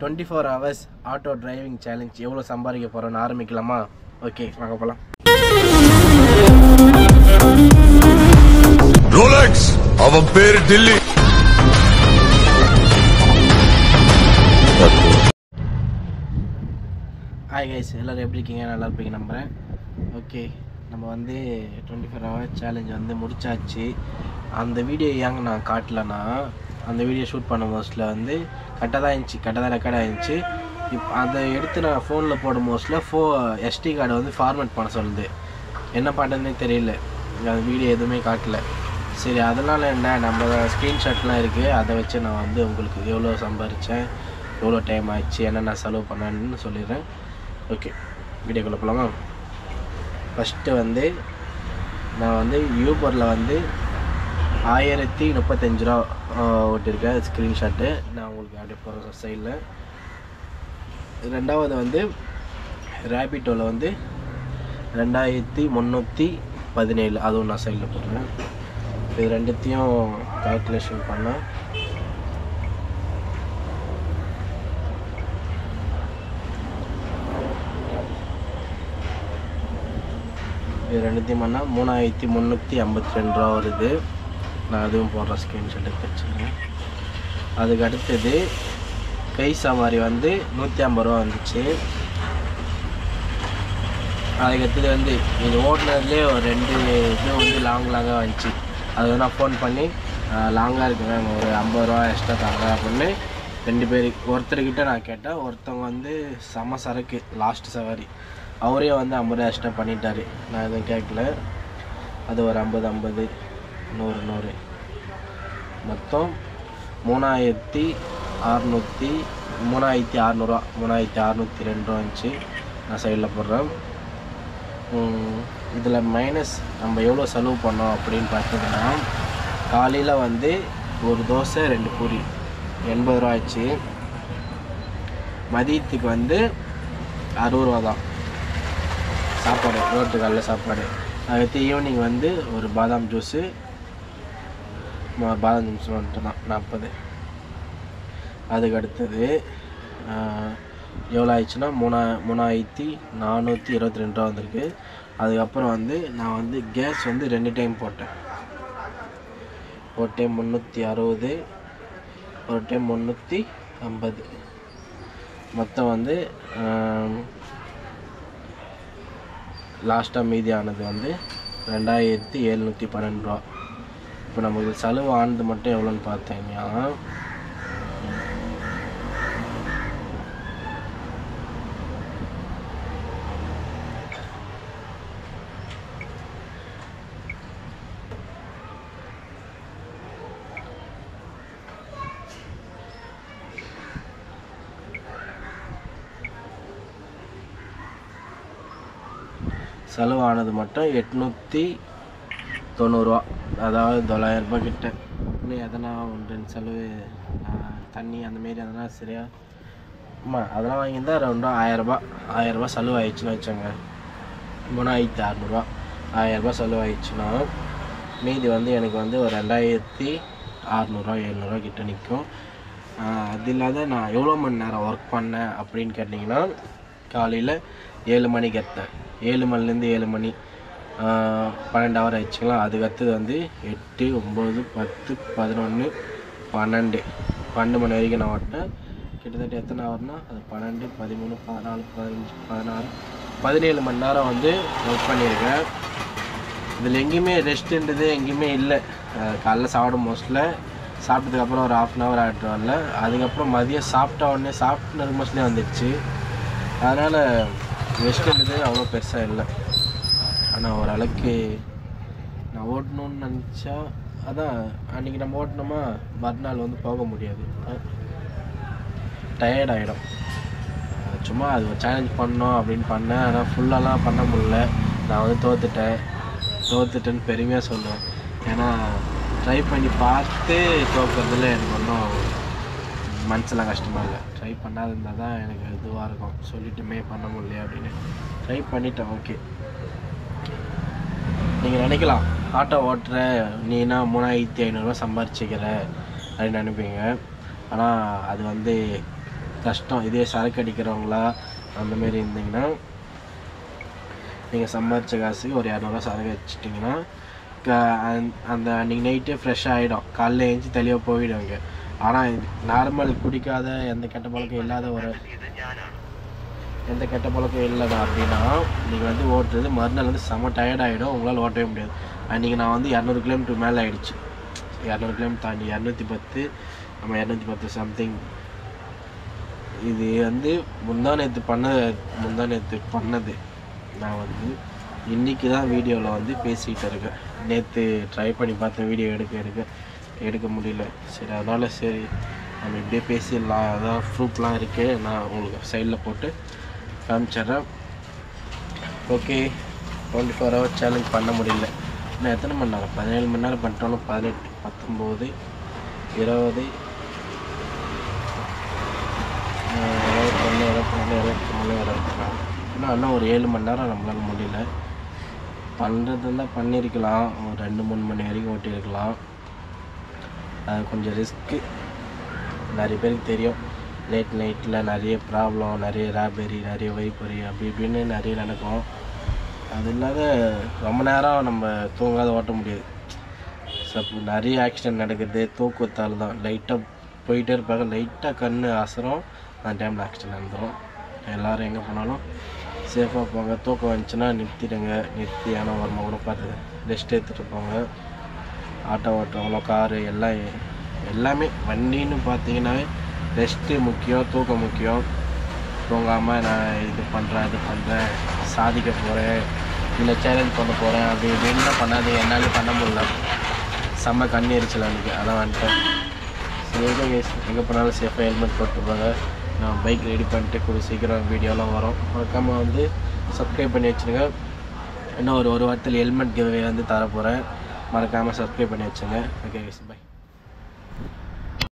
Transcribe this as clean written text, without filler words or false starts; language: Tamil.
24 hours ஆட்டோ டிரைவிங் சேலஞ்ச் எவ்வளோ சம்பாதிக்க போகிறோன்னு ஆரம்பிக்கலாமா? ஓகே, வாங்க போகலாம். ரோலெக்ஸ் அவன் பேர் டில்லி. ஹாய் கைஸ், எல்லோரும் எப்படி இருக்கீங்க? நல்லா இருப்பீங்க நம்புகிறேன். ஓகே, நம்ம வந்து 24 hours சேலஞ்ச் வந்து முடிச்சாச்சு. அந்த வீடியோ ஏங்க நான் காட்டலன்னா, அந்த வீடியோ ஷூட் பண்ண மோஸ்ட்டில் வந்து கரெக்டாக தான் இருந்துச்சு, கரெக்டாக தான் ரெக்கார்ட் ஆகிருந்துச்சு. இப்போ அதை எடுத்து நான் ஃபோனில் போடும் மோஸ்ட்டில் SD கார்டை வந்து ஃபார்மேட் பண்ண சொல்லுது. என்ன பண்ணுறதுனே தெரியல, அந்த வீடியோ எதுவுமே காட்டல. சரி, அதனால் என்ன, நம்ம ஸ்க்ரீன்ஷாட்லாம் இருக்குது, அதை வச்சு நான் வந்து உங்களுக்கு எவ்வளோ சம்பாதிச்சேன், எவ்வளோ டைம் ஆச்சு, என்னென்ன செலவு பண்ணேன்னு சொல்லிடுறேன். ஓகே, வீடியோக்குள்ளே போகலாமா? ஃபஸ்ட்டு வந்து நான் வந்து யூபரில் வந்து 1035 ரூபா ஓட்டியிருக்கேன் ஸ்க்ரீன்ஷாட்டு. நான் உங்களுக்கு அப்படியே போகிற சைடில். ரெண்டாவது வந்து ரேபிட்டோவில் வந்து 2317, அதுவும் நான் சைடில் போடுறேன். இது ரெண்டுத்தையும் கால்குலேஷன் பண்ணேன். இது ரெண்டுத்தையும் பண்ணால் 3352 ரூபா வருது. நான் அதுவும் போடுற ஸ்க்ரீன்ஷாட் எடுத்து வச்சுக்கிறேன். அதுக்கு அடுத்தது கை சவாரி வந்து 150 ரூபா வந்துச்சு. அதுக்கடுத்தது வந்து இது ஓட்டுனதுலேயே ஒரு 2 இது வந்து லாங்காக வந்துச்சு. அது நான் ஃபோன் பண்ணி லாங்காக இருக்குங்க, ஒரு 50 ரூபா எக்ஸ்ட்ரா தாங்க அப்படின்னு 2 பேருக்கு. ஒருத்தர்கிட்ட நான் கேட்டேன், ஒருத்தவங்க வந்து செம சரக்கு லாஸ்ட் சவாரி, அவரே வந்து 50 ரூபா எக்ஸ்ட்ரா பண்ணிட்டார். நான் எதுவும் கேட்கல. அது ஒரு 50 100 மொத்தம் 3602 ரூபா, 3602 ரூபா வந்துச்சு. நான் சைடில் போடுறேன். இதில் மைனஸ் நம்ம எவ்வளோ செலவு பண்ணோம் அப்படின்னு பார்த்தீங்கன்னா, காலையில் வந்து ஒரு தோசை 2 பூரி 80 ரூபா ஆச்சு. மதியத்துக்கு வந்து 60 ரூபா தான் சாப்பாடு, ரோட்டு காலையில் சாப்பாடு. அடுத்து ஈவினிங் வந்து ஒரு பாதாம் ஜூஸு மட்டும் தான் 40. அதுக்கு அடுத்தது எவ்வளோ ஆயிடுச்சுன்னா 3422 ரூபா வந்திருக்கு. அதுக்கப்புறம் வந்து நான் வந்து கேஸ் வந்து 2 டைம் போட்டேன். ஒரு டைம் 360, ஒரு டைம் 350. மொத்தம் வந்து லாஸ்ட்டாக மீதியானது வந்து 2712 ரூபா. இப்போ நமக்கு செலவு ஆனது மட்டும் எவ்வளோன்னு பார்த்தீங்கன்னா, செலவானது மட்டும் 890 ரூபா, அதாவது 900 ரூபா கிட்ட. இன்னும் எதனா ஒன்று செலவு, தண்ணி அந்தமாரி எதனா சரியா அதெல்லாம் வாங்கியிருந்தால் ரவுண்டாக 1000 ரூபா செலவு ஆயிடுச்சுன்னு வச்சோங்க. 3600 1000 செலவு ஆயிடுச்சுன்னா மீதி வந்து எனக்கு வந்து ஒரு 2600 700 கிட்ட நிற்கும். அது இல்லாத நான் எவ்வளோ மணி நேரம் ஒர்க் பண்ணேன் அப்படின்னு கேட்டிங்கன்னா, காலையில் 7 மணிக்கு எடுத்தேன். 7 மணிலேருந்து 7 மணி 12 ஹவர் ஆயிடுச்சுங்களா. அதுக்கடுத்தது வந்து 8 9 10 11 12 மணி வரைக்கும் நான் ஓட்டினேன். கிட்டத்தட்ட எத்தனை ஹவர்னா, அது 12 13 14 15 16 17 மணி நேரம் வந்து ஒர்க் பண்ணியிருக்கேன். இதில் எங்கேயுமே ரெஸ்ட்டுன்றது எங்கேயுமே இல்லை. காலைல சாப்பிடும் மோஸ்ட்டில் சாப்பிட்டதுக்கப்புறம் ஒரு 1/2 hour ஆகிட்டுருவான்ல. அதுக்கப்புறம் மதியம் சாப்பிட்ட உடனே சாப்பிட்டு மோஸ்ட்லேயே வந்துடுச்சு. அதனால் ரெஸ்ட்டுன்றது அவ்வளோ பெருசாக இல்லை. ஆனால் ஓரளவுக்கு நான் ஓட்டணுன்னு நினச்சா, அதான் அன்றைக்கி நம்ம ஓட்டினோமா, மறுநாள் வந்து போக முடியாது, டயர்ட் ஆகிடும். சும்மா அது ஒரு சேலஞ்ச் பண்ணோம் அப்படின்னு பண்ணேன். ஆனால் ஃபுல்லாலாம் பண்ண முடியல. நான் வந்து தோத்துட்டேன்னு பெருமையாக சொல்லுவேன். ஏன்னா ட்ரை பண்ணி பார்த்து தோக்கிறதுல எனக்கு ஒன்றும் மனசெல்லாம் கஷ்டமாக இல்லை. ட்ரை பண்ணாது இருந்தால் தான் எனக்கு இதுவாக இருக்கும், சொல்லிட்டுமே பண்ண முடியல அப்படின்னு. ட்ரை பண்ணிட்டேன். ஓகே, நீங்கள் நினைக்கலாம், ஆட்டோ ஓட்டுற நீனா 3500 ரூபா சம்பாரிச்சிக்கிற அப்படின்னு நினைப்பீங்க. ஆனால் அது வந்து கஷ்டம். இதே சரக்கு அடிக்கிறவங்களா அந்தமாரி இருந்தீங்கன்னா நீங்கள் சம்பாதிச்ச காசுக்கு ஒரு 200 சரக்கு வச்சுட்டிங்கன்னா அந்த அன்றைக்கி நைட்டே ஃப்ரெஷ்ஷாக ஆகிடும். காலைல எழுந்துச்சி தெளிவாக போயிடுவாங்க. ஆனால் நார்மல் குடிக்காத எந்த கெட்ட பழக்கம் இல்லாத எந்த கெட்ட பழக்கம் இல்லைடா அப்படின்னா நீங்கள் வந்து ஓட்டுறது மறுநாள் வந்து செம்ம டயர்ட் ஆகிடும். உங்களால் ஓட்டவே முடியாது. அன்றைக்கி நான் வந்து 200 கிலோமீட்டர் மேலே ஆகிடுச்சு. 200 கிலோமீட்டர் தாண்டி 210 நம்ம 210 சம்திங். இது வந்து முந்தா நேற்று பண்ணது. நான் வந்து இன்றைக்கி தான் வீடியோவில் வந்து பேசிகிட்டு இருக்கேன். நேற்று ட்ரை பண்ணி பார்த்தேன் வீடியோ எடுக்க முடியல. சரி அதனால் சரி நம்ம இப்படியே பேசிடலாம். அதான் ப்ரூஃப்லாம் இருக்குது, நான் உங்களுக்கு சைடில் போட்டு காமிச்சிட்றேன். ஓகே, 24 ஹவர் சேலஞ்ச் பண்ண முடியல. இன்னும் எத்தனை மணி நேரம்? 17 மணி நேரம் பண்ணிட்டோம். 18, 19, 20, 21, இன்னும் ஒரு 7 மணி நேரம் நம்மளால் முடியல. பண்ணுறதெல்லாம் பண்ணியிருக்கலாம். ஒரு 2-3 மணி வரைக்கும் ஓட்டியிருக்கலாம். அது கொஞ்சம் ரிஸ்க்கு. நிறைய பேருக்கு தெரியும் நைட்டில் நிறைய ப்ராப்ளம், நிறைய ராபரி, நிறைய வைப்பறி அப்படி இப்படின்னு நிறைய நடக்கும். அது இல்லாத ரொம்ப நேரம் நம்ம தூங்காத ஓட்ட முடியாது. நிறைய ஆக்சிடெண்ட் நடக்குது தூக்கத்தால் தான். லைட்டாக போயிட்டே இருப்பாங்க, லைட்டாக கண் அசரும், அந்த டைமில் ஆக்சிடெண்ட் நடந்துடும். எல்லோரும் எங்கே போனாலும் சேஃபாக போங்க. தூக்கம் வந்துச்சுன்னா நிறுத்திடுங்க. நிறுத்தி ஆனால் வரமா கூட பார்த்து ரெஸ்ட் எடுத்துகிட்டு போங்க. ஆட்டோ ஓட்டுறவங்களோ காரு எல்லாமே வண்டின்னு பார்த்தீங்கன்னாவே ரெஸ்ட்டு முக்கியம், தூக்கம் முக்கியம். தூங்காமல் நான் இது பண்ணுறேன் சாதிக்க போகிறேன், இல்லை சேலஞ்ச் பண்ண போகிறேன் அப்படி இப்படின்னு பண்ணாது. என்னால் பண்ண முடியல. செம்ம கண்ணு எரிச்சல் அன்றைக்கி. அதான் வந்துட்டேன். சரி ஓகே, எங்கே போனாலும் சேஃபாக ஹெல்மெட் போட்டுருப்பாங்க. நான் பைக் ரெடி பண்ணிட்டு சீக்கிரம் வீடியோலாம் வரும். மறக்காமல் வந்து சப்ஸ்கிரைப் பண்ணி வச்சுருங்க. இன்னும் ஒரு வாரத்தில் ஹெல்மெட் கிவ்வே வந்து தரப்போகிறேன். மறக்காமல் சப்ஸ்கிரைப் பண்ணி வச்சுங்க. Okay by.